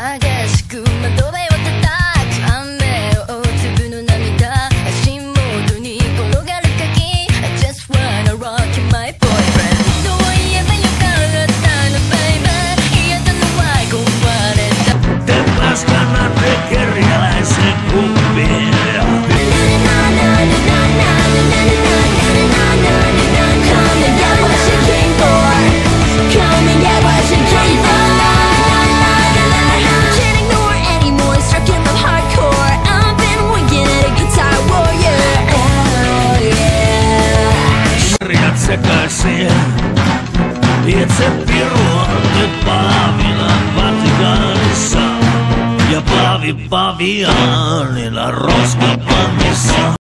激しく窓辺を叩く雨を粒の涙足元に転がる鍵 I just wanna rock you my boyfriend どう言えばよかったの baby 嫌だのは壊れた Te paskana te kerjäläisen kuppiin Sekaisin. Itse piru on nyt Paavilla Vatikaanissa ja Paavi Paviaanilla roskapannissa.